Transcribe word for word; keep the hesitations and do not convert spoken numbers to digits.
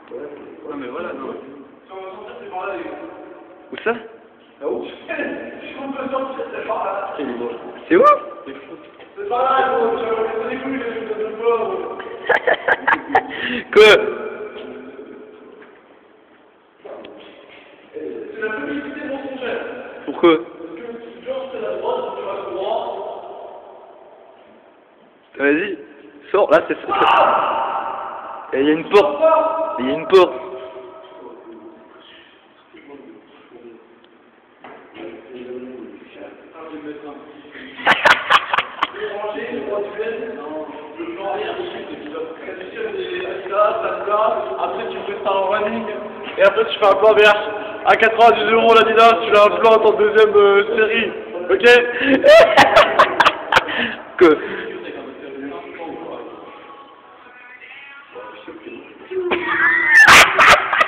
Non mais voilà, non. Où ça? Ah où? C'est où? C'est pas là, gros, je les couilles, je te donne pas. Quoi? C'est la publicité mensongère. Pourquoi? Parce que genre c'est la droite, tu vas droit. Vas-y, sors, là c'est ça. Il y a une porte. Il y a une porte. Après tu fais ça en running et après tu fais un plan V H à quatre-vingt-dix euros l'Adidas, tu l'as un plan en deuxième euh, série, ok? Quoi?